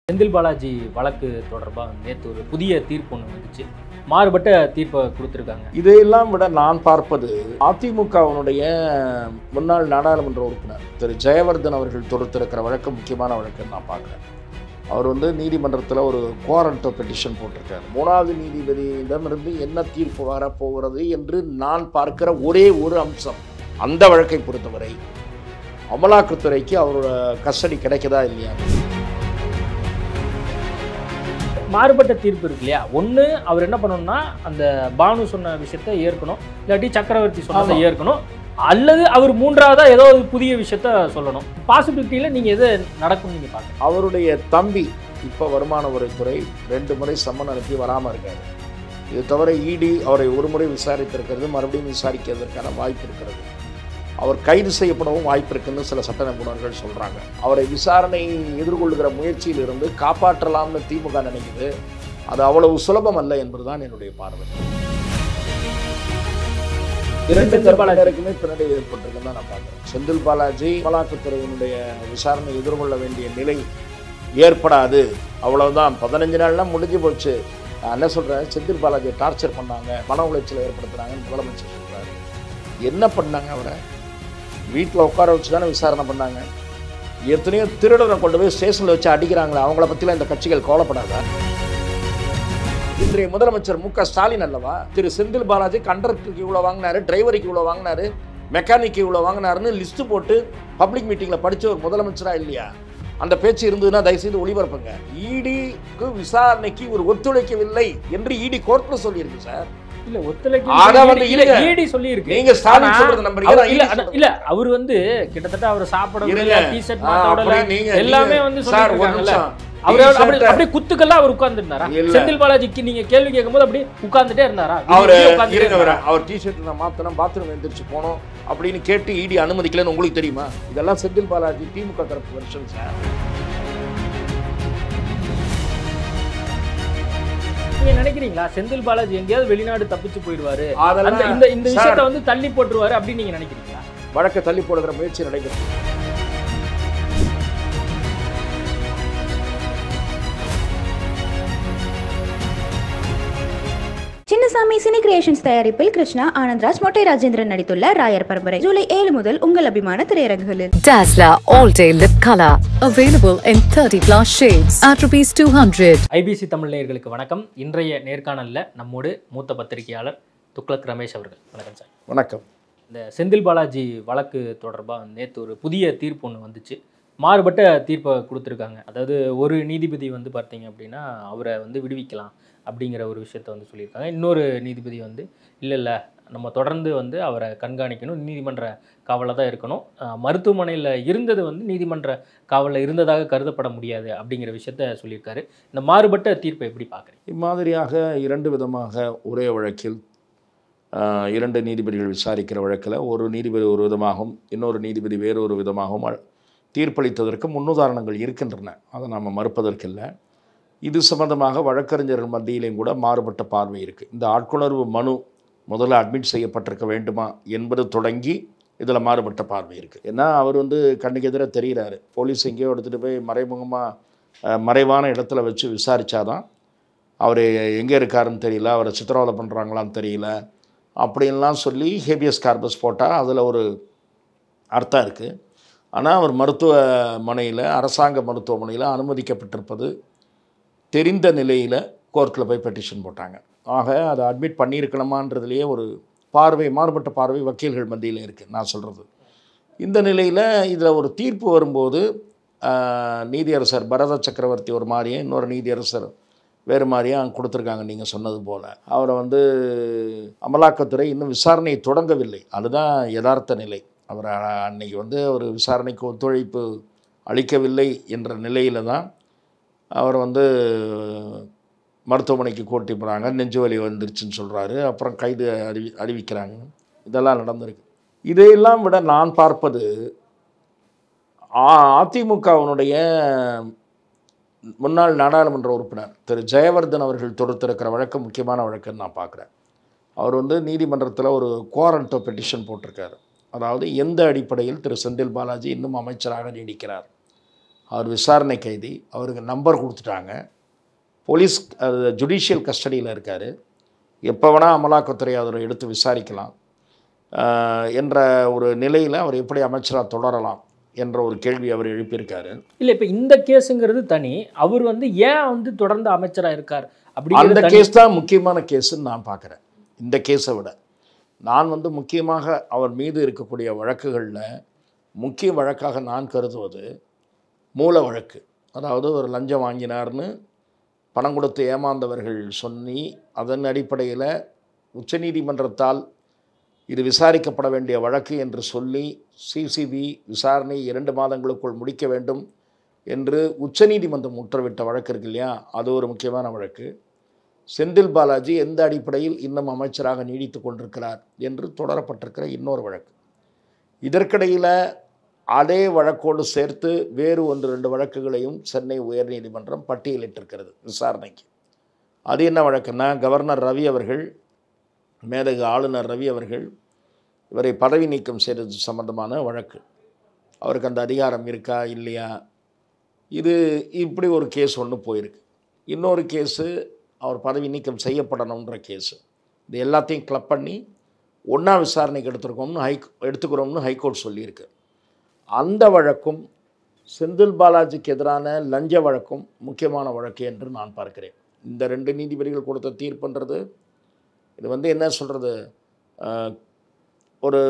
செந்தில் பாலாஜி வழக்கு தொடர்பாக நேற்று ஒரு புதிய தீர்ப்பு ஒன்று வந்துச்சு. மாறுபட்ட தீர்ப்பை கொடுத்துருக்காங்க. இதையெல்லாம் விட நான் பார்ப்பது அதிமுகவினுடைய முன்னாள் நாடாளுமன்ற உறுப்பினர் திரு ஜெயவர்தன் அவர்கள் தொடுத்திருக்கிற வழக்கு முக்கியமான வழக்குன்னு நான் பார்க்குறேன். அவர் நீதிமன்றத்தில் ஒரு குவாரண்டோ பெட்டிஷன் போட்டிருக்காரு. 3வது நீதிபதியிடமிருந்து என்ன தீர்ப்பு வரப்போகிறது என்று நான் பார்க்கிற ஒரே ஒரு அம்சம், அந்த வழக்கை பொறுத்தவரை அமலாக்கத்துறைக்கு அவரோட கஸ்டடி கிடைக்குதா இல்லையா. மாறுபட்ட தீர்ப்பு இருக்கு இல்லையா, ஒன்று அவர் என்ன பண்ணணும்னா அந்த பானு சொன்ன விஷயத்த ஏற்கணும், இல்லாட்டி சக்கரவர்த்தி சொன்னதை ஏற்கணும், அல்லது அவர் மூன்றாவதாக ஏதோ ஒரு புதிய விஷயத்த சொல்லணும். பாசிபிலிட்டியில் நீங்கள் எது நடக்கும்னு நீங்கள் பார்க்கணும். அவருடைய தம்பி இப்போ வருமான வரித்துறை 2 முறை சம்மன் அனுப்பி வராமல் இருக்காரு. இது தவிர இடி அவரை ஒரு முறை விசாரித்திருக்கிறது, மறுபடியும் விசாரிக்கிறதுக்கான வாய்ப்பு இருக்கிறது. அவர் கைது செய்யப்படவும் வாய்ப்பு இருக்குன்னு சில சட்ட நிபுணர்கள் சொல்கிறாங்க. அவரை விசாரணை எதிர்கொள்ளுகிற முயற்சியிலிருந்து காப்பாற்றலாம்னு திமுக நினைக்குது. அது அவ்வளவு சுலபம் அல்ல என்பதுதான் என்னுடைய பார்வை. 2 தரப்பினருக்குமே பின்னடை ஏற்பட்டிருக்குன்னு தான் நான் பார்க்குறேன். செந்தில் பாலாஜி அமலாக்கத்துறையினுடைய விசாரணை எதிர்கொள்ள வேண்டிய நிலை ஏற்படாது, அவ்வளவுதான். 15 நாள்லாம் முடிஞ்சு போச்சு. நான் என்ன சொல்கிறேன், செந்தில் பாலாஜியை டார்ச்சர் பண்ணாங்க, மன உளைச்சலை ஏற்படுத்துனாங்கன்னு முதலமைச்சர் சொல்கிறாரு. என்ன பண்ணாங்க? அவரை வீட்டில் உட்கார வச்சு தானே விசாரணை பண்ணாங்க. எத்தனையோ திருடனை கொண்டு போய் ஸ்டேஷனில் வச்சு அடிக்கிறாங்களே, அவங்கள பற்றிலாம் இந்த கட்சிகள் கவலைப்படாதா? இன்றைய முதலமைச்சர் மு.க. ஸ்டாலின் அல்லவா திரு செந்தில் பாலாஜி கண்டக்டருக்கு இவ்வளோ வாங்கினாரு, டிரைவருக்கு இவ்வளோ வாங்கினாரு, மெக்கானிக்கு இவ்வளோ வாங்கினாருன்னு லிஸ்ட்டு போட்டு பப்ளிக் மீட்டிங்கில் படித்த ஒரு முதலமைச்சராக இல்லையா? அந்த பேச்சு இருந்ததுன்னா தயவுசெய்து ஒளிபரப்புங்க. இடிக்கு விசாரணைக்கு ஒரு ஒத்துழைக்கவில்லை என்று இடி கோர்ட்டில் சொல்லியிருக்கு சார். இல்ல ஒத்துழைக்க சொல்லி இருக்கு. நீங்க ஸ்டாலின் சொல்றது நம்புறீங்க? இல்ல அவர் கிட்டத்தட்ட அவர் சாப்பிட டி-ஷர்ட் மாத்தோட எல்லாமே சொல்லிருக்காங்கல்ல. அவர் அப்படியே குத்துக்கெல்லாம் அவர் உட்கார்ந்துட்டாரா? செந்தில் பாலாஜிக்கு நீங்க கேள்வி கேட்கும்போது அப்படியே உட்கார்ந்துட்டே இருந்தாரா? அவர் டி-ஷர்ட் மாத்தணும், பாத்ரூம் எந்திரிச்சு போனோம் அப்படின்னு கேட்டு இடி அனுமதிக்கலன்னு உங்களுக்கு தெரியுமா? இதெல்லாம் செந்தில் பாலாஜி திமுக தரப்பு வெர்ஷன் சார். நீங்க நினைக்கிறீங்களா செந்தில் பாலாஜி எங்கேயாவது வெளிநாடு தப்பிச்சு போயிடுவாரு, இந்த விஷயத்தை தள்ளி போட்டுருவாரு அப்படின்னு நீங்க நினைக்கிறீங்களா? வழக்கை தள்ளி போடுகிற முயற்சி நடக்கிறது. சின்னசாமி சினி கிரியேஷன்ஸ் தயாரிப்பில் கிருஷ்ணா, ஆனந்த்ராஜ், மொட்டை ராஜேந்திரன் நடித்துள்ள ராயர் பரம்பரை ஜூலை 7 முதல் உங்கள் அபிமான திரையரங்குகளில். Dazller All Day Lip Color available in 30+ shades at ₹200. IBC Tamil நேயர்களுக்கு வணக்கம். இன்றைய நேர்காணலில் நம்மோடு மூத்த பத்திரிகையாளர் துக்ளக் ரமேஷ் அவர்கள். வணக்கம் சார். வணக்கம். இந்த செந்தில் பாலாஜி வழக்கு தொடர்பாக நேற்று ஒரு புதிய தீர்ப்பு ஒன்று வந்துச்சு. மாறுபட்ட தீர்ப்பை கொடுத்துருக்காங்க. அதாவது ஒரு நீதிபதி பார்த்தீங்க அப்படின்னா அவரை விடுவிக்கலாம் அப்படிங்கிற ஒரு விஷயத்த சொல்லியிருக்காங்க. இன்னொரு நீதிபதி இல்லை நம்ம தொடர்ந்து அவரை கண்காணிக்கணும், நீதிமன்ற காவலில் தான் இருக்கணும், மருத்துவமனையில் இருந்தது நீதிமன்ற காவலில் இருந்ததாக கருதப்பட முடியாது அப்படிங்கிற விஷயத்த சொல்லியிருக்காரு. இந்த மாறுபட்ட தீர்ப்பை எப்படி பார்க்குறீங்க? இம்மாதிரியாக 2 விதமாக ஒரே வழக்கில் 2 நீதிபதிகள் விசாரிக்கிற வழக்கில் ஒரு நீதிபதி ஒரு விதமாகவும் இன்னொரு நீதிபதி வேறொரு விதமாகவும் தீர்ப்பளித்ததற்கு முன்னுதாரணங்கள் இருக்கின்றன. அதை நாம் மறுப்பதற்கில்லை. இது சம்பந்தமாக வழக்கறிஞர்கள் மத்தியிலையும் கூட மாறுபட்ட பார்வை இருக்குது. இந்த ஆட்கொணர்வு மனு முதல்ல அட்மிட் செய்யப்பட்டிருக்க வேண்டுமா என்பது தொடங்கி இதில் மாறுபட்ட பார்வை இருக்குது. ஏன்னா அவர் கண்ணுக்கு எதிராக தெரிகிறாரு. போலீஸ் எங்கேயோ எடுத்துகிட்டு போய் மறைவான இடத்துல வச்சு விசாரித்தாதான் அவர் எங்கே இருக்காருன்னு தெரியல, அவரை சித்திரவதை பண்ணுறாங்களான்னு தெரியல அப்படின்லாம் சொல்லி ஹேபியஸ் கார்பஸ் போட்டால் அதில் ஒரு அர்த்தம் இருக்குது. ஆனால் அவர் மருத்துவமனையில், அரசாங்க மருத்துவமனையில் அனுமதிக்கப்பட்டிருப்பது தெரிந்த நிலையில் கோர்ட்டில் போய் பெட்டிஷன் போட்டாங்க. ஆக அதை அட்மிட் பண்ணியிருக்கணுமான்றதுலேயே ஒரு மாறுபட்ட பார்வை வக்கீல்கள் மத்தியில் இருக்குது. நான் சொல்கிறது இந்த நிலையில் இதில் ஒரு தீர்ப்பு வரும்போது நீதியரசர் பரத சக்கரவர்த்தி ஒரு மாதிரியும் இன்னொரு நீதியரசர் வேறு மாதிரியும் கொடுத்துருக்காங்க. நீங்கள் சொன்னது போல் அவரை அமலாக்கத்துறை இன்னும் விசாரணையை தொடங்கவில்லை. அதுதான் யதார்த்த நிலை. அவர் அன்னைக்கு ஒரு விசாரணைக்கு ஒத்துழைப்பு அளிக்கவில்லை என்ற நிலையில் தான் அவர் மருத்துவமனைக்கு கூட்டி போகிறாங்க. நெஞ்சு வலி வந்துருச்சுன்னு சொல்கிறாரு. அப்புறம் கைது அறிவிக்கிறாங்க. இதெல்லாம் நடந்திருக்கு. இதையெல்லாம் விட நான் பார்ப்பது அதிமுகவினுடைய முன்னாள் நாடாளுமன்ற உறுப்பினர் திரு ஜெயவர்தன் அவர்கள் தொடுத்திருக்கிற வழக்கு முக்கியமான வழக்குன்னு நான் பார்க்குறேன். அவர் நீதிமன்றத்தில் ஒரு குவாரண்டோ பெட்டிஷன் போட்டிருக்காரு. அதாவது எந்த அடிப்படையில் திரு செந்தில் பாலாஜி இன்னும் அமைச்சராக நீடிக்கிறார், அவர் விசாரணை கைதி, அவருக்கு நம்பர் கொடுத்துட்டாங்க. போலீஸ் ஜுடிஷியல் கஸ்டடியில் இருக்கார். எப்போ வேணால் அமலாக்கத்துறை அவரை எடுத்து விசாரிக்கலாம் என்ற ஒரு நிலையில் அவர் எப்படி அமைச்சராக தொடரலாம் என்ற ஒரு கேள்வி அவர் எழுப்பியிருக்காரு. இல்லை, இப்போ இந்த கேஸுங்கிறது தனி. அவர் வந்து ஏன் வந்து தொடர்ந்து அமைச்சராக இருக்கார் அப்படி அந்த கேஸ் தான் முக்கியமான கேஸுன்னு நான் பார்க்குறேன். இந்த கேஸை விட நான் வந்து முக்கியமாக அவர் மீது இருக்கக்கூடிய வழக்குகளில் முக்கிய வழக்காக நான் கருதுவது மூல வழக்கு. அதாவது ஒரு லஞ்சம் வாங்கினார்னு பணம் கொடுத்து ஏமாந்தவர்கள் சொல்லி அதன் அடிப்படையில் உச்சநீதிமன்றத்தால் இது விசாரிக்கப்பட வேண்டிய வழக்கு என்று சொல்லி சிசிபி விசாரணை 2 மாதங்களுக்குள் முடிக்க வேண்டும் என்று உச்சநீதிமன்றம் உத்தரவிட்ட வழக்கு இருக்கு இல்லையா, அது ஒரு முக்கியமான வழக்கு. செந்தில் பாலாஜி எந்த அடிப்படையில் இன்னும் அமைச்சராக நீடித்து கொண்டிருக்கிறார் என்று தொடரப்பட்டிருக்கிற இன்னொரு வழக்கு. இதற்கிடையில் அதே வழக்கோடு சேர்த்து வேறு 1-2 வழக்குகளையும் சென்னை உயர்நீதிமன்றம் பட்டியலிட்டிருக்கிறது விசாரணைக்கு. அது என்ன வழக்குன்னா, கவர்னர் ரவி அவர்கள், மேதகு ஆளுநர் ரவி அவர்கள் இவரை பதவி நீக்கம் செய்தது சம்பந்தமான வழக்கு. அவருக்கு அந்த அதிகாரம் இருக்கா இல்லையா, இது இப்படி ஒரு கேஸ் ஒன்று போயிருக்கு. இன்னொரு கேஸு அவர் பதவி நீக்கம் செய்யப்படணுன்ற கேஸு. இது எல்லாத்தையும் கிளப் பண்ணி ஒன்றா விசாரணைக்கு எடுத்துக்கிறோம்னு ஹைகோர்ட் சொல்லியிருக்கு. அந்த வழக்கும் செந்தில் பாலாஜிக்கு எதிரான லஞ்ச வழக்கும் முக்கியமான வழக்கு என்று நான் பார்க்கிறேன். இந்த 2 நீதிபதிகள் கொடுத்த தீர்ப்புன்றது இது வந்து என்ன சொல்கிறது, ஒரு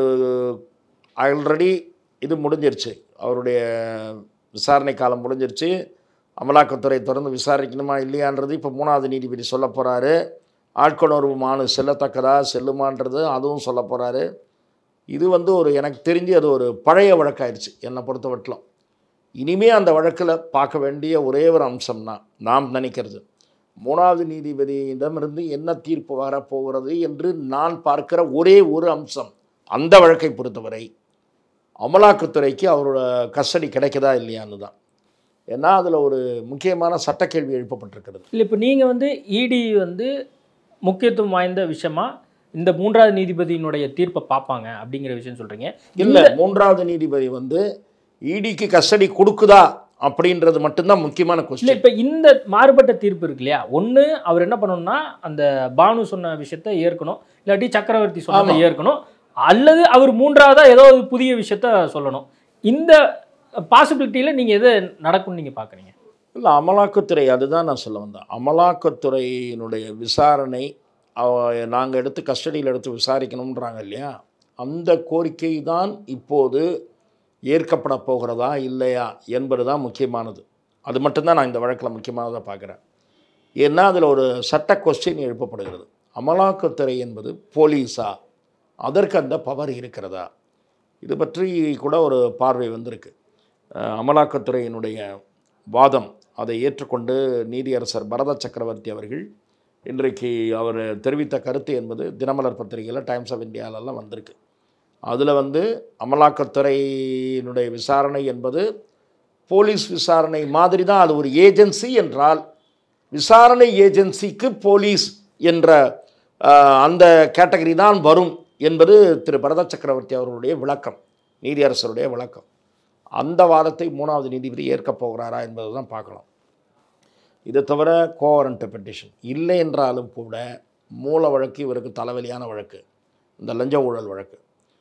ஆல்ரெடி இது முடிஞ்சிருச்சு, அவருடைய விசாரணை காலம் முடிஞ்சிருச்சு. அமலாக்கத்துறை தொடர்ந்து விசாரிக்கணுமா இல்லையான்றது இப்போ 3வது நீதிபதி சொல்ல போகிறாரு. ஆட்கொணர்வு மனு செல்லத்தக்கதா செல்லுமான்றது அதுவும் சொல்ல போகிறாரு. இது வந்து ஒரு எனக்கு தெரிஞ்சு அது ஒரு பழைய வழக்காயிடுச்சு என்னை பொறுத்தவரையிலும். இனிமேல் அந்த வழக்கில் பார்க்க வேண்டிய ஒரே ஒரு அம்சம்னா நாம் நினைக்கிறது, 3வது நீதிபதியிடமிருந்து என்ன தீர்ப்பு வரப்போகிறது என்று நான் பார்க்கிற ஒரே ஒரு அம்சம், அந்த வழக்கை பொறுத்தவரை அமலாக்கத்துறைக்கு அவரோட கஸ்டடி கிடைக்குதா இல்லையான்னு தான். ஏன்னா அதில் ஒரு முக்கியமான சட்டக்கேள்வி எழுப்பப்பட்டிருக்கிறது. இல்லை, இப்போ நீங்கள் வந்து இடி வந்து முக்கியத்துவம் வாய்ந்த விஷயமா இந்த 3வது நீதிபதியினுடைய தீர்ப்பை பார்ப்பாங்க அப்படிங்கிற விஷயம் சொல்கிறீங்க. இல்லை, 3வது நீதிபதி வந்து இடிக்கு கஸ்டடி கொடுக்குதா அப்படின்றது மட்டும்தான் முக்கியமான கொஸ்டின். இல்லை, இப்போ இந்த மாறுபட்ட தீர்ப்பு இருக்கு இல்லையா, ஒன்று அவர் என்ன பண்ணணும்னா அந்த பானு சொன்ன விஷயத்தை ஏற்கணும், இல்லாட்டி சக்கரவர்த்தி சொன்னதை ஏற்கணும், அல்லது அவர் 3வதா ஏதோ ஒரு புதிய விஷயத்த சொல்லணும். இந்த பாசிபிலிட்டியில் நீங்கள் எது நடக்கும்னு நீங்கள் பார்க்குறீங்க? இல்லை, அமலாக்கத்துறை அதுதான் நான் சொல்ல வந்தேன். அமலாக்கத்துறையினுடைய விசாரணை நாங்கள் எடுத்து கஸ்டடியில் எடுத்து விசாரிக்கணுன்றாங்க இல்லையா, அந்த கோரிக்கை தான் இப்போது ஏற்கப்பட போகிறதா இல்லையா என்பது தான் முக்கியமானது. அது மட்டும்தான் நான் இந்த வழக்கில் முக்கியமானதாக பார்க்குறேன். ஏன்னா அதில் ஒரு சட்ட கொஸ்டின் எழுப்பப்படுகிறது. அமலாக்கத்துறை என்பது போலீஸா, அதற்கு அந்த பவர் இருக்கிறதா, இது பற்றி கூட ஒரு பார்வை வந்திருக்கு. அமலாக்கத்துறையினுடைய வாதம் அதை ஏற்றுக்கொண்டு நீதியரசர் பரத சக்கரவர்த்தி அவர்கள் இன்றைக்கு அவர் தெரிவித்த கருத்து என்பது தினமலர் பத்திரிகையில், டைம்ஸ் ஆஃப் இந்தியாவிலலாம் வந்திருக்கு. அதில் வந்து அமலாக்கத்துறையினுடைய விசாரணை என்பது போலீஸ் விசாரணை மாதிரி தான். அது ஒரு ஏஜென்சி என்றால் விசாரணை ஏஜென்சிக்கு போலீஸ் என்ற அந்த கேட்டகரி தான் வரும் என்பது திரு பரத சக்கரவர்த்தி அவர்களுடைய விளக்கம், நீதியரசருடைய விளக்கம். அந்த வாதத்தை 3வது நீதிபதி ஏற்கப் போகிறாரா என்பது தான் பார்க்கணும். இதை தவிர கோவரண்ட் பெட்டிஷன் இல்லை என்றாலும் கூட மூல வழக்கு இவருக்கு தலைவலியான வழக்கு, இந்த லஞ்ச ஊழல் வழக்கு.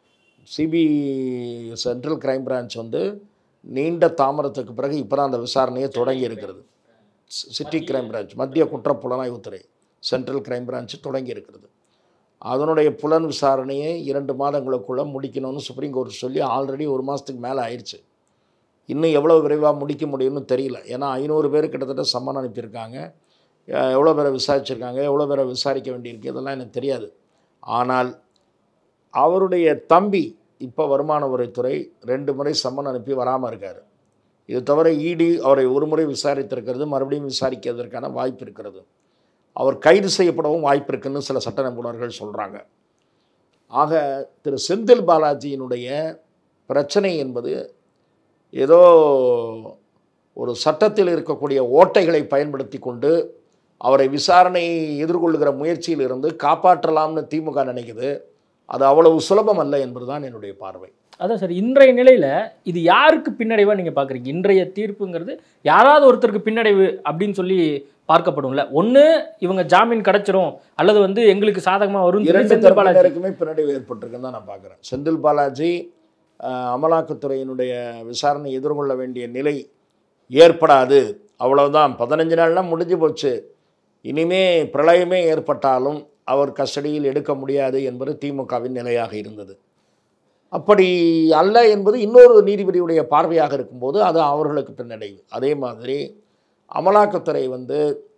சென்ட்ரல் கிரைம் பிரான்ச் வந்து நீண்ட தாமதத்துக்கு பிறகு இப்போ தான் அந்த விசாரணையை தொடங்கி இருக்கிறது. சிட்டி கிரைம் பிரான்ச், மத்திய குற்றப்புலனாய்வுத்துறை சென்ட்ரல் கிரைம் பிரான்ச் தொடங்கி இருக்கிறது. அதனுடைய புலன் விசாரணையை 2 மாதங்களுக்குள்ளே முடிக்கணும்னு சுப்ரீம் கோர்ட் சொல்லி ஆல்ரெடி 1 மாதத்துக்கு மேலே ஆயிடுச்சு. இன்னும் எவ்வளோ விரைவாக முடிக்க முடியும்னு தெரியல. ஏன்னா 500 பேர் கிட்டத்தட்ட சம்மன் அனுப்பியிருக்காங்க. எவ்வளோ பேரை விசாரிச்சிருக்காங்க, எவ்வளோ பேரை விசாரிக்க வேண்டியிருக்கு, இதெல்லாம் எனக்கு தெரியாது. ஆனால் அவருடைய தம்பி இப்போ வருமான வரித்துறை 2 முறை சம்மன் அனுப்பி வராமல் இருக்கார். இது தவிர இடி அவரை 1 முறை விசாரித்திருக்கிறது, மறுபடியும் விசாரிக்கிறதுக்கான வாய்ப்பு இருக்கிறது. அவர் கைது செய்யப்படவும் வாய்ப்பு இருக்குன்னு சில சட்ட நிபுணர்கள் சொல்கிறாங்க. ஆக திரு செந்தில் பாலாஜியினுடைய பிரச்சனை என்பது ஏதோ ஒரு சட்டத்தில் இருக்கக்கூடிய ஓட்டைகளை பயன்படுத்தி கொண்டு அவரை விசாரணை எதிர்கொள்ளுகிற முயற்சியில் இருந்து காப்பாற்றலாம்னு திமுக நினைக்குது. அது அவ்வளவு சுலபம் அல்ல என்பதுதான் என்னுடைய பார்வை. அதான் சார், இன்றைய நிலையில் இது யாருக்கு பின்னடைவாக நீங்கள் பார்க்குறீங்க? இன்றைய தீர்ப்புங்கிறது யாராவது ஒருத்தருக்கு பின்னடைவு அப்படின்னு சொல்லி பார்க்கப்படும்ல. ஒன்று இவங்க ஜாமீன் கிடைச்சிரும், அல்லது வந்து எங்களுக்கு சாதகமாக வரும். செந்தில் பாலாஜிக்குமே பின்னடைவு ஏற்பட்டிருக்குன்னு தான் நான் பார்க்குறேன். செந்தில் பாலாஜி அமலாக்கத்துறையினுடைய விசாரணை எதிர்கொள்ள வேண்டிய நிலை ஏற்படாது, அவ்வளவுதான், 15 நாள்லாம் முடிஞ்சு போச்சு, இனிமே பிரளயமே ஏற்பட்டாலும் அவர் கஸ்டடியில் எடுக்க முடியாது என்பது திமுகவின் நிலையாக இருந்தது. அப்படி அல்ல என்பது இன்னொரு நீதிபதியுடைய பார்வையாக இருக்கும்போது அது அவர்களுக்கு பின்னடைவு. அதே மாதிரி அமலாக்கத்துறை வந்து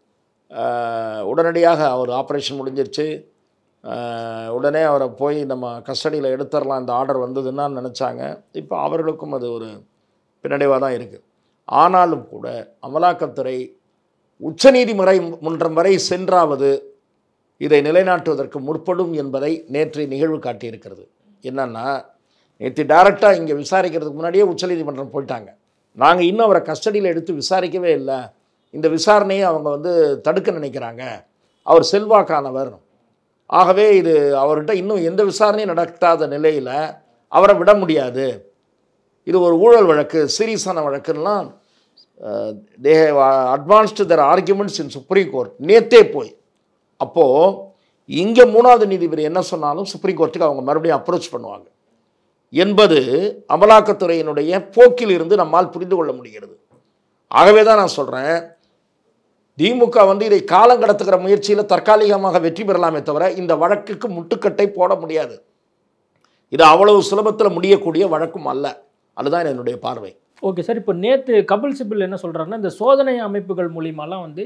உடனடியாக அவர் ஆப்ரேஷன் முடிஞ்சிருச்சு, உடனே அவரை போய் நம்ம கஸ்டடியில் எடுத்துடலாம், இந்த ஆர்டர் வந்ததுன்னா நினச்சாங்க. இப்போ அவர்களுக்கும் அது ஒரு பின்னடைவாக தான் இருக்குது. ஆனாலும் கூட அமலாக்கத்துறை உச்சநீதிமன்றம் வரை சென்றாவது இதை நிலைநாட்டுவதற்கு முற்படும் என்பதை நேற்றைய நிகழ்வு காட்டியிருக்கிறது. என்னன்னா, நேற்று டைரெக்டாக இங்கே விசாரிக்கிறதுக்கு முன்னாடியே உச்சநீதிமன்றம் போயிட்டாங்க. நாங்கள் இன்னும் அவரை கஸ்டடியில் எடுத்து விசாரிக்கவே இல்லை, இந்த விசாரணையை அவங்க வந்து தடுக்க நினைக்கிறாங்க, அவர் செல்வாக்கானவர், ஆகவே இது அவர்கிட்ட இன்னும் எந்த விசாரணையும் நடத்தாத நிலையில் அவரை விட முடியாது, இது ஒரு ஊழல் வழக்கு, சீரியஸான வழக்குலாம் they have advanced their arguments in Supreme Court. நேற்றே போய் அப்போது இங்கே 3வது நீதிபதி என்ன சொன்னாலும் சுப்ரீம் கோர்ட்டுக்கு அவங்க மறுபடியும் அப்ரோச் பண்ணுவாங்க என்பது அமலாக்கத்துறையினுடைய போக்கில் இருந்து நம்மால் புரிந்து கொள்ள முடிகிறது. ஆகவே தான் நான் சொல்கிறேன், திமுக வந்து இதை காலம் கடத்துகிற முயற்சியில் தற்காலிகமாக வெற்றி பெறலாமே தவிர இந்த வழக்குக்கு முட்டுக்கட்டை போட முடியாது. இது அவ்வளவு சுலபத்தில் முடியக்கூடிய வழக்கும் அல்ல. அதுதான் என்னுடைய பார்வை. ஓகே சார், இப்போ நேற்று கபில் சிபில் என்ன சொல்கிறாருன்னா, இந்த சோதனை அமைப்புகள் மூலியமாலாம் வந்து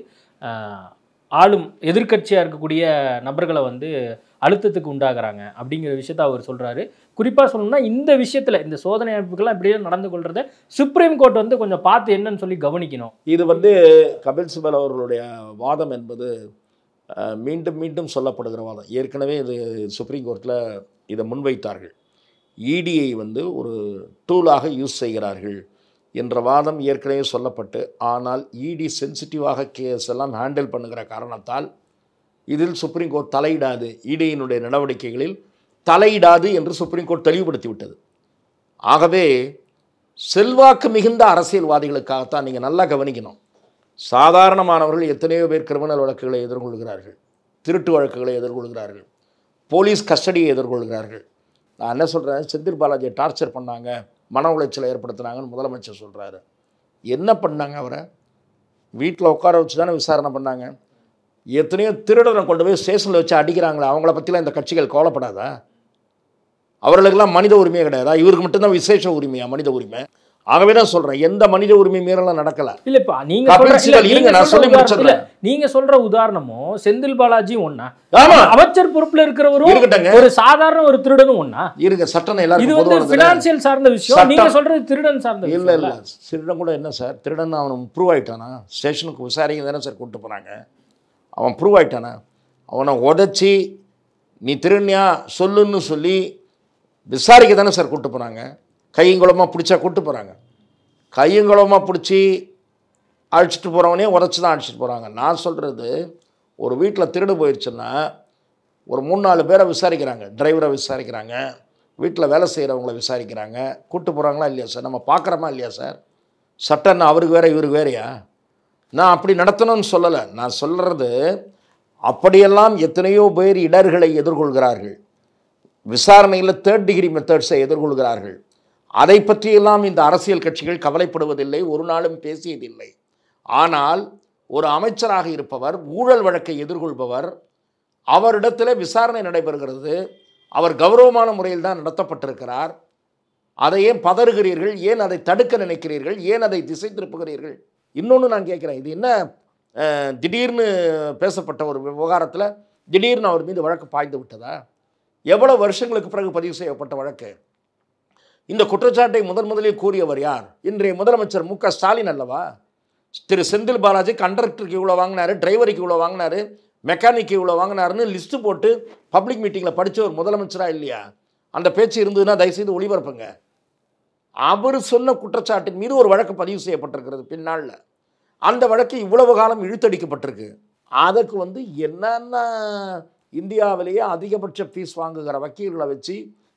ஆளும் எதிர்க்கட்சியாக இருக்கக்கூடிய நபர்களை வந்து அழுத்தத்துக்கு உண்டாகிறாங்க அப்படிங்கிற விஷயத்த அவர் சொல்கிறாரு. குறிப்பாக சொல்லணும்னா இந்த விஷயத்தில் இந்த சோதனை அமைப்புகள்லாம் இப்படியே நடந்து கொள்றத சுப்ரீம் கோர்ட் வந்து கொஞ்சம் பார்த்து என்னன்னு சொல்லி கவனிக்கணும். இது வந்து கபில் சிபல் அவர்களுடைய வாதம் என்பது மீண்டும் மீண்டும் சொல்லப்படுகிற வாதம். ஏற்கனவே இது சுப்ரீம் கோர்ட்டில் இதை முன்வைத்தார்கள். இடியை வந்து ஒரு டூலாக யூஸ் செய்கிறார்கள் என்ற வாதம் ஏற்கனவே சொல்லப்பட்டு, ஆனால் இடி சென்சிட்டிவாக கேஸ் எல்லாம் ஹேண்டில் பண்ணுகிற காரணத்தால் இதில் சுப்ரீம் கோர்ட் தலையிடாது, இடியினுடைய நடவடிக்கைகளில் தலையிடாது என்று சுப்ரீம் கோர்ட் தெளிவுபடுத்தி விட்டது. ஆகவே செல்வாக்கு மிகுந்த அரசியல்வாதிகளுக்காகத்தான் நீங்கள் நல்லா கவனிக்கணும். சாதாரணமானவர்கள் எத்தனையோ பேர் கிரிமினல் வழக்குகளை எதிர்கொள்கிறார்கள், திருட்டு வழக்குகளை எதிர்கொள்கிறார்கள், போலீஸ் கஸ்டடியை எதிர்கொள்கிறார்கள். நான் என்ன சொல்கிறேன், செந்தில் பாலாஜியை டார்ச்சர் பண்ணாங்க, மன உளைச்சலை ஏற்படுத்தினாங்கன்னு முதலமைச்சர் சொல்கிறாரு. என்ன பண்ணாங்க? அவரை வீட்டில் உட்கார வச்சு தானே விசாரணை பண்ணாங்க. எத்தனையோ திருடனை கொண்டு போய் ஸ்டேஷனில் வச்சு அடிக்கிறாங்களே, அவங்கள பற்றிலாம் இந்த கட்சிகள் கவலைப்படாதா? அவர்களுக்கெல்லாம் மனித உரிமையே கிடையாதா? இவருக்கு மட்டும்தான் விசேஷ உரிமையா மனித உரிமை? ஆகவே தான் சொல்கிறேன், எந்த மனித உரிமை மீறலாம் நடக்கல. இல்லப்பா, நீங்க சொல்ற உதாரணமும் செந்தில் பாலாஜி ஒண்ணா? அமைச்சர் பொறுப்புல இருக்கிறவரும் ஒரு சாதாரண ஒரு திருடனும் ஒண்ணா? இருக்க சட்டம் எல்லாரும் இது வந்து ஃபினான்சியல் சார்ந்த விஷயம், நீங்க சொல்றது திருடன் சார்ந்த இல்ல இல்ல. திருடன் கூட என்ன சார், திருடன் அவன் ப்ரூவ் ஆயிட்டானா? ஸ்டேஷனுக்கு விசாரிக்க தானே சார் கூப்பிட்டு போனாங்க. அவன் ப்ரூவ் ஆயிட்டானா? அவனை உதச்சி நீ திருநியா சொல்லுன்னு சொல்லி விசாரிக்க தானே சார் கூப்பிட்டு போனாங்க. கையங்குளமாக பிடிச்சா கூப்பிட்டு போகிறாங்க. கையங்குளமாக பிடிச்சி அழைச்சிட்டு போகிறவனே உதச்சி தான் அழைச்சிட்டு போகிறாங்க. நான் சொல்கிறது, ஒரு வீட்டில் திருடு போயிடுச்சுன்னா ஒரு 3-4 பேரை விசாரிக்கிறாங்க, டிரைவரை விசாரிக்கிறாங்க, வீட்டில் வேலை செய்கிறவங்கள விசாரிக்கிறாங்க, கூப்பிட்டு போகிறாங்களா இல்லையா சார்? நம்ம பார்க்குறோமா இல்லையா சார்? சட்டம் அவருக்கு வேறு இவருக்கு வேறையா? நான் அப்படி நடத்தணும்னு சொல்லலை. நான் சொல்கிறது, அப்படியெல்லாம் எத்தனையோ பேர் இடர்களை எதிர்கொள்கிறார்கள், விசாரணையில் 3rd டிகிரி மெத்தட்ஸை எதிர்கொள்கிறார்கள். அதை பற்றியெல்லாம் இந்த அரசியல் கட்சிகள் கவலைப்படுவதில்லை, ஒரு நாளும் பேசியதில்லை. ஆனால் ஒரு அமைச்சராக இருப்பவர், ஊழல் வழக்கை எதிர்கொள்பவர், அவரிடத்தில் விசாரணை நடைபெறுகிறது, அவர் கௌரவமான முறையில் தான் நடத்தப்பட்டிருக்கிறார். அதை ஏன் பதறுகிறீர்கள்? ஏன் அதை தடுக்க நினைக்கிறீர்கள்? ஏன் அதை திசை திருப்புகிறீர்கள்? இன்னொன்று நான் கேட்குறேன், இது என்ன திடீர்னு பேசப்பட்ட ஒரு விவகாரத்தில் திடீர்னு அவர் மீது வழக்கு பாய்ந்து விட்டதா? எவ்வளவு வருஷங்களுக்கு பிறகு பதிவு செய்யப்பட்ட வழக்கு? இந்த குற்றச்சாட்டை முதலில் கூறியவர் யார்? இன்றைய முதலமைச்சர் மு க ஸ்டாலின் அல்லவா? திரு செந்தில் பாலாஜி கண்டக்டருக்கு இவ்வளோ வாங்கினாரு, டிரைவருக்கு இவ்வளோ வாங்கினாரு, மெக்கானிக்கு இவ்வளோ வாங்கினாருன்னு லிஸ்ட்டு போட்டு பப்ளிக் மீட்டிங்கில் படித்த ஒரு முதலமைச்சராக இல்லையா? அந்த பேச்சு இருந்ததுன்னா தயவுசெய்து ஒளிபரப்புங்க. அவர் சொன்ன குற்றச்சாட்டின் மீது ஒரு வழக்கு பதிவு செய்யப்பட்டிருக்கிறது பின்னாளில். அந்த வழக்கு இவ்வளவு காலம் இழுத்தடிக்கப்பட்டிருக்கு. அதுக்கு வந்து என்னென்ன இந்தியாவிலேயே அதிகபட்ச ஃபீஸ் வாங்குகிற வக்கீல்களை வச்சு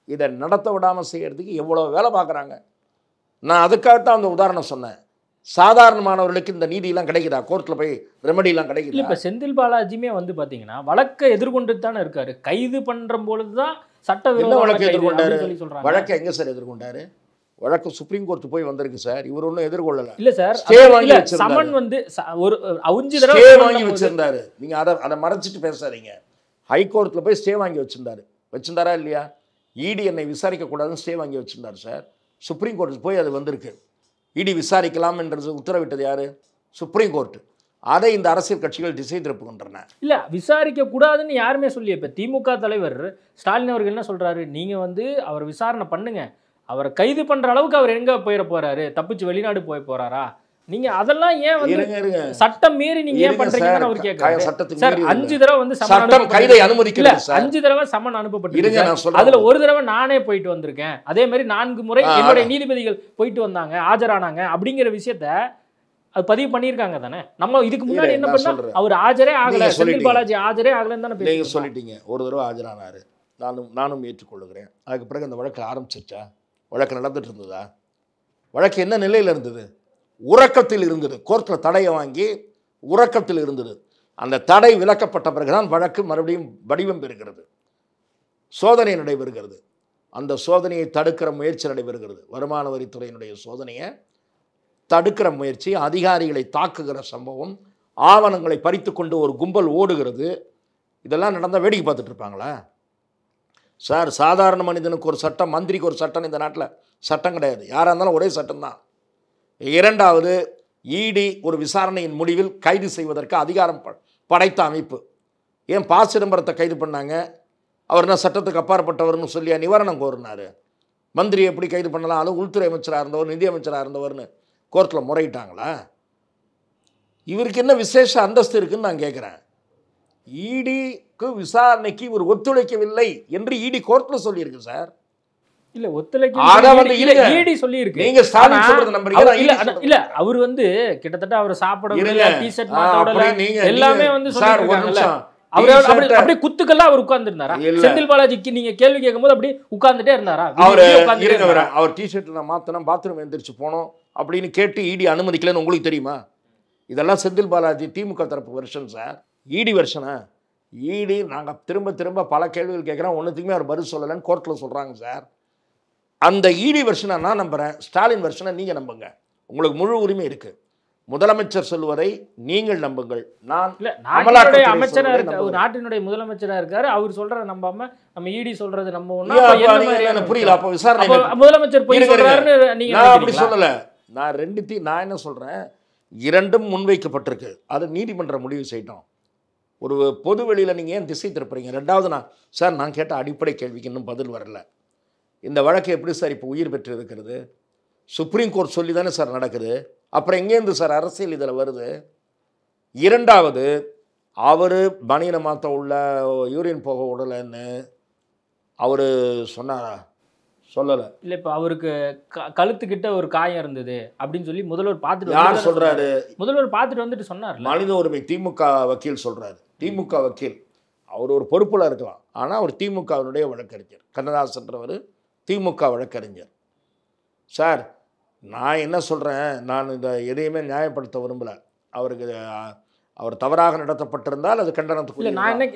இதை நடத்த விடாமல் செய்கிறதுக்கு எவ்வளோ வேலை பார்க்குறாங்க. நான் அதுக்காகத்தான் அந்த உதாரணம் சொன்னேன். சாதாரணமானவர்களுக்கு இந்த நீதியெல்லாம் கிடைக்குதா? கோர்ட்டில் போய் ரெமெடியெல்லாம் கிடைக்குது. இப்போ செந்தில் பாலாஜியுமே வந்து பார்த்தீங்கன்னா வழக்கை எதிர்கொண்டு தானே இருக்காரு. கைது பண்ணுற பொழுது தான் சட்டவிரோத வழக்கை எதிர்கொண்டாரு. சொல்லி சொல்கிறாங்க. வழக்கை எங்கே சார் எதிர்கொண்டாரு? வழக்கு சுப்ரீம் கோர்ட் போய் வந்திருக்கு சார். இவர் ஒன்றும் எதிர்கொள்ளலை. இல்லை சார், சமன் வந்து ஒரு 5 தடவை ஸ்டே வாங்கி வச்சிருந்தாரு. நீங்கள் அதை மறைச்சிட்டு பேசாதீங்க. ஹைகோர்ட்டில் போய் ஸ்டே வாங்கி வச்சிருந்தாரா இல்லையா? இடி என்னை விசாரிக்கக்கூடாதுன்னு ஸ்டே வாங்கி வச்சிருந்தார் சார். சுப்ரீம் கோர்ட்டுக்கு போய் அது வந்திருக்கு. இடி விசாரிக்கலாம் என்று உத்தரவிட்டது யாரு? Supreme Court. அதை இந்த அரசியல் கட்சிகள் திசை திருப்புகின்றன. இல்லை, விசாரிக்க கூடாதுன்னு யாருமே சொல்லி. இப்போ திமுக தலைவர் ஸ்டாலின் அவர்கள் என்ன சொல்றாரு? நீங்க வந்து அவர் விசாரணை பண்ணுங்க, அவரை கைது பண்ற அளவுக்கு அவர் எங்க போயிட போறாரு, தப்பிச்சு வெளிநாடு போறாரா? நீங்க அதெல்லாம் ஏன் வந்து சட்டம் மீறி நீங்க ஏன் பண்றீங்கன்னு அவர் கேட்கறாரு. சார் 5 தடவை வந்து சட்டம் கைதை அனுமதிக்கல சார். 5 தடவை சமன் அனுப்பப்பட்டிருக்கு. அதுல ஒரு தடவை நானே போயிட்டு வந்திருக்கேன். அதே மாதிரி 4 முறை என்னுடைய நீதிபதிகள் போயிட்டு வந்தாங்க, ஆஜரானாங்க அப்படிங்கிற விஷயத்த அது பதிவு பண்ணியிருக்காங்க தானே. நம்ம இதுக்கு முன்னாடி என்ன பண்ணா அவர் ஆஜரே ஆகல, செந்தில் பாலாஜி ஆஜரே ஆகலன்னு தானே நீங்க சொல்லிட்டீங்க. ஒரு தடவை ஆஜரானாரு, நானும் ஏற்றுக்கொள்ளுகிறேன். அதுக்கு பிறகு அந்த வழக்கு ஆரம்பிச்சிருச்சா? வழக்கு நடந்துட்டு இருந்ததா? வழக்கு என்ன நிலையில் இருந்தது? உறக்கத்தில் இருந்தது. கோர்ட்டில் தடையை வாங்கி உறக்கத்தில் இருந்தது. அந்த தடை விலக்கப்பட்ட பிறகுதான் வழக்கு மறுபடியும் வடிவம் பெறுகிறது, சோதனை நடைபெறுகிறது. அந்த சோதனையை தடுக்கிற முயற்சி நடைபெறுகிறது. வருமான வரித்துறையினுடைய சோதனையை தடுக்கிற முயற்சி, அதிகாரிகளை தாக்குகிற சம்பவம், ஆவணங்களை பறித்து கொண்டு ஒரு கும்பல் ஓடுகிறது. இதெல்லாம் நடந்தால் வேடிக்கை பார்த்துட்டு இருப்பாங்களா சார்? சாதாரண மனிதனுக்கு ஒரு சட்டம், மந்திரிக்கு ஒரு சட்டம் இந்த நாட்டில் சட்டம் கிடையாது. யாராக இருந்தாலும் ஒரே சட்டம்தான். இரண்டாவது, இடி ஒரு விசாரணையின் முடிவில் கைது செய்வதற்கு அதிகாரம் படைத்த அமைப்பு. ஏன் ப. சிதம்பரத்தை கைது பண்ணாங்க? அவர் என்ன சட்டத்துக்கு அப்பாற்பட்டவர்னு சொல்லியா நிவாரணம் கோரினார்? மந்திரி எப்படி கைது பண்ணலாம்? அது உள்துறை அமைச்சராக இருந்தவர், நிதி அமைச்சராக இருந்தவர்னு கோர்ட்டில் முறையிட்டாங்களா? இவருக்கு என்ன விசேஷ அந்தஸ்து இருக்குன்னு நான் கேட்குறேன். இடிக்கு விசாரணைக்கு இவர் ஒத்துழைக்கவில்லை என்று இடி கோர்ட்டில் சொல்லியிருக்கு சார். இல்ல ஒத்துழைக்க ஈடி சொல்லி இருக்கு. நீங்க ஸ்டாலின் சொல்றது நம்புறீங்க? இல்ல அவர் வந்து கிட்டத்தட்ட அவர் சாப்பிட டி-ஷர்ட் மாத்தோட எல்லாமே வந்து சொல்லிருக்காங்கல்ல. அவர் அப்படியே குத்துக்கெல்லாம் அவர் உட்கார்ந்திருந்தாரா? செந்தில் பாலாஜிக்கு நீங்க கேள்வி கேட்கும்போது அப்படியே உட்கார்ந்துட்டே இருந்தாரா? அவர் டி-ஷர்ட் நான் மாத்தணும், பாத்ரூம் எந்திரிச்சு போனோம் அப்படின்னு கேட்டு இடி அனுமதிக்கலன்னு உங்களுக்கு தெரியுமா? இதெல்லாம் செந்தில் பாலாஜி திமுக தரப்பு வெர்ஷன் சார். இடி வெர்ஷனா? இடி நாங்கள் திரும்ப திரும்ப பல கேள்விகள் கேட்குறோம், ஒன்றுத்துக்குமே அவர் பதில் சொல்லலைன்னு கோர்ட்டில் சொல்கிறாங்க சார். அந்த இடி வெர்ஷனை நான் நம்புகிறேன், ஸ்டாலின் வெர்ஷனை நீங்கள் நம்புங்க. உங்களுக்கு முழு உரிமை இருக்குது. முதலமைச்சர் சொல்வதை நீங்கள் நம்புங்கள். நான் அமைச்சராக இருக்க நாட்டினுடைய முதலமைச்சராக இருக்காரு, அவர் சொல்றதை நம்பாம நம்ம இடி சொல்றது நம்புவோம்னா புரியல. அப்போ விசாரணை முதலமைச்சர் போய் சொல்றாருன்னு நீங்க அப்படி சொல்லலை. நான் என்ன சொல்கிறேன், இரண்டும் முன்வைக்கப்பட்டிருக்கு, அது நீதிமன்றம் முடிவு செய்யட்டும். ஒரு பொது வெளியில் நீங்கள் ஏன் திசை திருப்புறீங்க? ரெண்டாவது, நான் கேட்ட அடிப்படை கேள்விக்கு இன்னும் பதில் வரல. இந்த வழக்கு எப்படி சார் இப்போ உயிர் பெற்று இருக்கிறது? சுப்ரீம் கோர்ட் சொல்லி தானே சார் நடக்குது. அப்புறம் எங்கேருந்து சார் அரசியல் இதில் வருது? இரண்டாவது, அவர் பனியனை மாற்ற உள்ள யூரின் போக விடலைன்னு அவர் சொன்னாரா? சொல்லலை. இல்லை, இப்போ அவருக்கு கழுத்துக்கிட்ட ஒரு காயம் இருந்தது அப்படின்னு சொல்லி முதல்வர் பார்த்துட்டு யார் சொல்கிறாரு? முதல்வர் பார்த்துட்டு வந்துட்டு சொன்னார். மனித உரிமை திமுக வக்கீல் சொல்கிறாரு. திமுக வக்கீல் அவர் ஒரு பொறுப்பில் இருக்கலாம், ஆனால் அவர் திமுகவினுடைய வழக்கறிஞர். கண்ணதாசன்றவர் திமுக வழக்கறிஞர் சார். நான் என்ன சொல்கிறேன், நான் இந்த எதையுமே நியாயப்படுத்த விரும்பலை. அவர் தவறாக நடத்தப்பட்டிருந்தால் அது கண்டனத்துக்கு.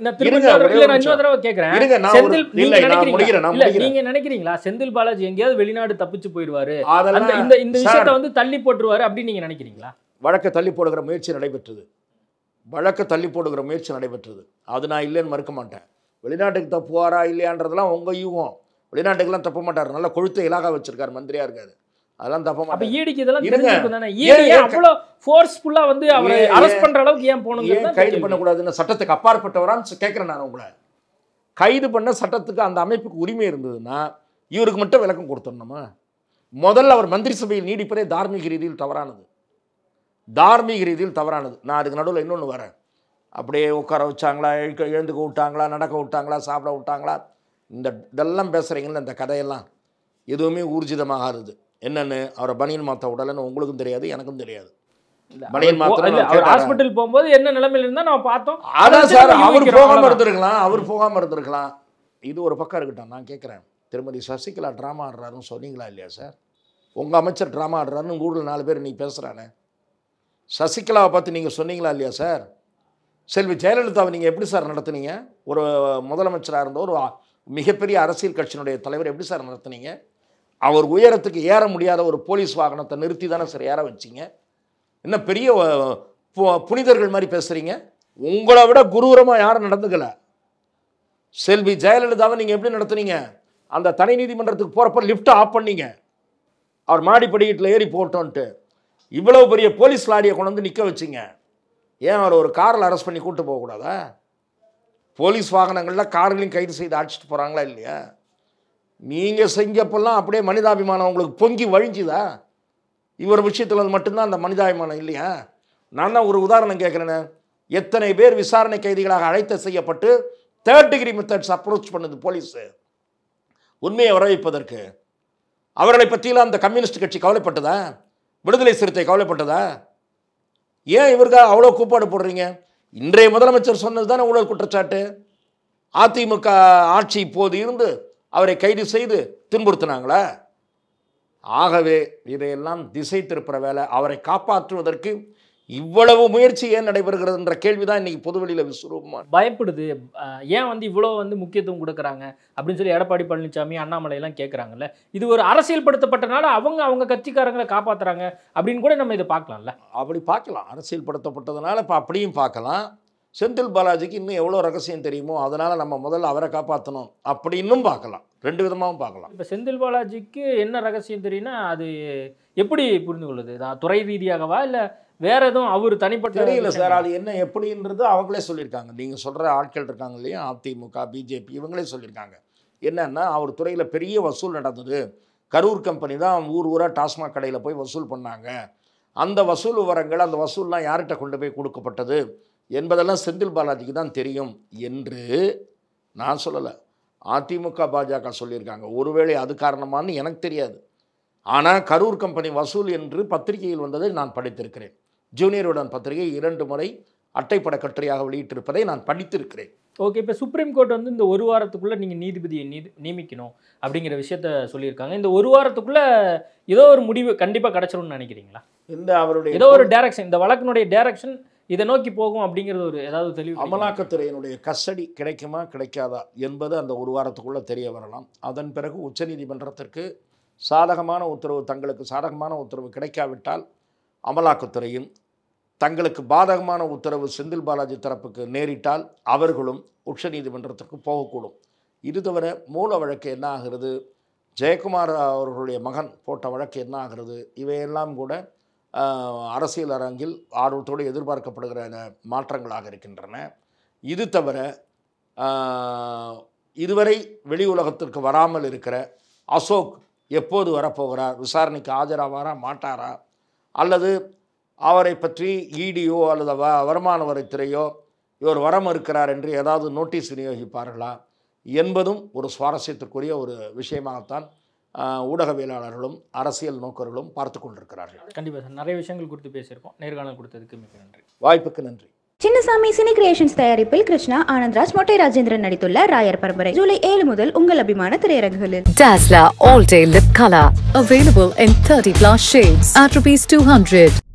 நீங்க நினைக்கிறீங்களா செந்தில் பாலாஜி எங்கேயாவது வெளிநாடு தப்பிச்சு போயிடுவாரு, இந்த விஷயத்தை வந்து தள்ளி போட்டுருவாரு அப்படின்னு நீங்க நினைக்கிறீங்களா? வழக்கை தள்ளி போடுகிற முயற்சி நடைபெற்றது. அது நான் இல்லைன்னு மறுக்க மாட்டேன். வெளிநாட்டுக்கு தப்புவாரா இல்லையான்றதெல்லாம் உங்கள் யூகம். வெளிநாட்டுக்கெல்லாம் தப்ப மாட்டார். நல்லா கொழுத்த இலாகா வச்சிருக்காரு, மந்திரியா இருக்காரு, அதெல்லாம் தப்ப மாட்டார். அப்ப ஈடிக்கு இதெல்லாம் தெரிஞ்சிருக்கும் தானே. ஈடி அவ்வளவு ஃபோர்ஸ்ஃபுல்லா வந்து அவரை அரெஸ்ட் பண்ற அளவுக்கு ஏன் போணுங்க? கைது பண்ண கூடாதுன்னு சட்டத்துக்கு அப்பாற்பட்டவரான்னு கேட்கிறேன் நான் உங்களை. கைது பண்ண சட்டத்துக்கு அந்த அமைப்புக்கு உரிமை இருந்ததுன்னா இவருக்கு மட்டும் விளக்கம் கொடுத்துடணுமா? முதல்ல அவர் மந்திரி சபையில் நீடிப்பதே தார்மீக ரீதியில் தவறானது. நான் அதுக்கு நடுவில் இன்னொன்று வரேன். அப்படியே உட்கார வச்சாங்களா, எழுந்துக்க விட்டாங்களா, நடக்க விட்டாங்களா, சாப்பிட விட்டாங்களா, இதெல்லாம் பேசுகிறீங்களா? இந்த கதையெல்லாம் எதுவுமே ஊர்ஜிதமாகாது. என்னென்னு அவரை பனியன் மாற்ற உடலைன்னு உங்களுக்கும் தெரியாது, எனக்கும் தெரியாது. பனியன் மாத்திரம் ஹாஸ்பிட்டல் போகும்போது என்ன நிலைமையில் இருந்தால் நம்ம பார்த்தோம். அதான் சார், அவர் போகாமல் இருந்திருக்கலாம். இது ஒரு பக்கம் இருக்கட்டும். நான் கேட்குறேன், திருமதி சசிகலா ட்ராமா ஆடுறாருன்னு சொன்னீங்களா இல்லையா சார்? உங்கள் அமைச்சர் ட்ராமா ஆடுறாருன்னு ஊரில் 4 பேர் நீ பேசுகிறானே, சசிகலாவை பார்த்து நீங்கள் சொன்னீங்களா இல்லையா சார்? செல்வி ஜெயலலிதாவை நீங்கள் எப்படி சார் நடத்துனீங்க? ஒரு முதலமைச்சராக இருந்த ஒரு மிகப்பெரிய அரசியல் கட்சியினுடைய தலைவர் எப்படி சார் நடத்துனீங்க? அவர் உயரத்துக்கு ஏற முடியாத ஒரு போலீஸ் வாகனத்தை நிறுத்தி தானே சார் ஏற வச்சிங்க. என்ன பெரிய புனிதர்கள் மாதிரி பேசுகிறீங்க? உங்களை விட குரூரமாக யாரும் நடந்துக்கல. செல்வி ஜெயலலிதாவை நீங்கள் எப்படி நடத்துனீங்க? அந்த தனி நீதிமன்றத்துக்கு போகிறப்ப லிஃப்ட்டை ஆஃப் பண்ணீங்க, அவர் மாடிப்படியில் ஏறி போட்டோன்ட்டு. இவ்வளவு பெரிய போலீஸ் லாரியை கொண்டு வந்து நிற்க வச்சிங்க. ஏன் அவர் ஒரு காரில் அரெஸ்ட் பண்ணி கூப்பிட்டு போகக்கூடாதா? போலீஸ் வாகனங்களில் கார்களையும் கைது செய்து அடிச்சுட்டு போகிறாங்களா இல்லையா? நீங்கள் செஞ்சப்பெல்லாம் அப்படியே மனிதாபிமானம் உங்களுக்கு பொங்கி வழிஞ்சுதா? இவர் விஷயத்தில் மட்டும்தான் அந்த மனிதாபிமானம் இல்லையா? நான் தான் ஒரு உதாரணம் கேட்குறேன்னு, எத்தனை பேர் விசாரணை கைதிகளாக அழைத்து செய்யப்பட்டு 3rd டிகிரி மெத்தட்ஸ் அப்ரோச் பண்ணுது போலீஸு உண்மையை வர வைப்பதற்கு. அவர்களை பற்றியெல்லாம் அந்த கம்யூனிஸ்ட் கட்சி கவலைப்பட்டதா? விடுதலை சிறுத்தை கவலைப்பட்டதா? ஏன் இவருக்கு அவ்வளோ கூப்பாடு போடுறீங்க? இன்றைய முதலமைச்சர் சொன்னது தானே ஊழல் குற்றச்சாட்டு. அதிமுக ஆட்சி இப்போது இருந்து அவரை கைது செய்து துன்புறுத்தினாங்களா? ஆகவே இதையெல்லாம் திசை திருப்புற வேலை. அவரை காப்பாற்றுவதற்கு இவ்வளவு முயற்சி ஏன் நடைபெறுகிறது என்ற கேள்விதான் இன்னைக்கு பொதுவெளியில் விசுரூபமா பயப்படுது. ஏன் வந்து இவ்வளோ வந்து முக்கியத்துவம் கொடுக்குறாங்க அப்படின்னு சொல்லி எடப்பாடி பழனிசாமி, அண்ணாமலை எல்லாம் கேட்குறாங்கல்ல. இது ஒரு அரசியல் படுத்தப்பட்டனால அவங்க கட்சிக்காரங்களை காப்பாற்றுறாங்க அப்படின்னு கூட நம்ம இதை பார்க்கலாம்ல. அப்படி பார்க்கலாம். அரசியல் படுத்தப்பட்டதுனால இப்போ அப்படியும் பார்க்கலாம். செந்தில் பாலாஜிக்கு இன்னும் எவ்வளோ ரகசியம் தெரியுமோ அதனால் நம்ம முதல்ல அவரை காப்பாற்றணும் அப்படின்னும் பார்க்கலாம். 2 விதமாகவும் பார்க்கலாம். இப்போ செந்தில் பாலாஜிக்கு என்ன ரகசியம் தெரியும்னா அது எப்படி புரிந்து கொள்ளுது? துறை ரீதியாகவா இல்லை வேற எதுவும் அவர் தனிப்பட்ட தெரியல சார். அது என்ன எப்படின்றது அவங்களே சொல்லியிருக்காங்க. நீங்கள் சொல்கிற ஆட்கள் இருக்காங்க இல்லையா, அதிமுக பிஜேபி இவங்களே சொல்லியிருக்காங்க. என்னன்னா அவர் துறையில் பெரிய வசூல் நடந்தது. கரூர் கம்பெனி தான் ஊர் ஊராக டாஸ்மாக் கடையில் போய் வசூல் பண்ணாங்க. அந்த வசூல் விவரங்கள், அந்த வசூல்லாம் யார்கிட்ட கொண்டு போய் கொடுக்கப்பட்டது என்பதெல்லாம் செந்தில் பாலாஜிக்கு தான் தெரியும் என்று நான் சொல்லலை. அதிமுக பாஜக சொல்லியிருக்காங்க. ஒருவேளை அது காரணமானு எனக்கு தெரியாது. ஆனால் கரூர் கம்பெனி வசூல் என்று பத்திரிகையில் வந்ததை நான் படித்திருக்கிறேன். ஜூனியருடன் பத்திரிகை 2 முறை அட்டைப்பட கட்டுரையாக வெளியிட்டிருப்பதை நான் படித்திருக்கிறேன். ஓகே. இப்போ சுப்ரீம் கோர்ட் வந்து இந்த 1 வாரத்துக்குள்ளே நீங்கள் நீதிபதியை நியமிக்கணும் அப்படிங்கிற விஷயத்த சொல்லியிருக்காங்க. இந்த 1 வாரத்துக்குள்ளே ஏதோ ஒரு முடிவு கண்டிப்பாக கிடச்சிரும்னு நினைக்கிறீங்களா? இந்த அவருடைய ஏதோ ஒரு டைரக்ஷன், இந்த வழக்கினுடைய டைரக்ஷன் இதை நோக்கி போகும் அப்படிங்கிறது ஒரு ஏதாவது தெளிவு? அமலாக்கத்துறையினுடைய கஸ்டடி கிடைக்குமா கிடைக்காதா என்பது அந்த 1 வாரத்துக்குள்ளே தெரிய வரலாம். அதன் பிறகு உச்சநீதிமன்றத்திற்கு சாதகமான உத்தரவு, தங்களுக்கு சாதகமான உத்தரவு கிடைக்காவிட்டால் அமலாக்கத்துறையும், தங்களுக்கு பாதகமான உத்தரவு செந்தில் பாலாஜி தரப்புக்கு நேரிட்டால் அவர்களும் உச்சநீதிமன்றத்திற்கு போகக்கூடும். இது தவிர மூல வழக்கு என்ன ஆகிறது, ஜெயக்குமார் அவர்களுடைய மகன் போட்ட வழக்கு என்ன ஆகிறது, இவையெல்லாம் கூட அரசியல் அரங்கில் ஆர்வத்தோடு எதிர்பார்க்கப்படுகிற மாற்றங்களாக இருக்கின்றன. இது தவிர இதுவரை வெளி உலகத்திற்கு வராமல் இருக்கிற அசோக் எப்போது வரப்போகிறார், விசாரணைக்கு ஆஜராவாரா மாட்டாரா, அல்லது அவரை பற்றி இடியோ அல்லது வருமான வரித்துறையோ இவர் வர மறுக்கிறார் என்று ஏதாவது நோட்டீஸ் விநியோகிப்பார்களா என்பதும் ஒரு சுவாரஸ்யத்திற்குரிய ஒரு விஷயமாகத்தான் ஊடகவியலாளர்களும் அரசியல் நோக்கர்களும் பார்த்து கொண்டிருக்கிறார்கள். கண்டிப்பாக சார், நிறைய விஷயங்கள் குறித்து பேசியிருக்கோம். நேர்காணல் கொடுத்ததுக்கு மிக நன்றி. வாய்ப்புக்கு நன்றி. சின்னசாமி சினி கிரியேஷன்ஸ் தயாரிப்பில் கிருஷ்ணா, ஆனந்த்ராஜ், மொட்டை ராஜேந்திரன் நடித்துள்ள ராயர் பரம்பரை ஜூலை 7 முதல் உங்கள் அபிமான திரையரங்குகளில். Dazller All Day Lip Color available in 30+ shades at ₹200.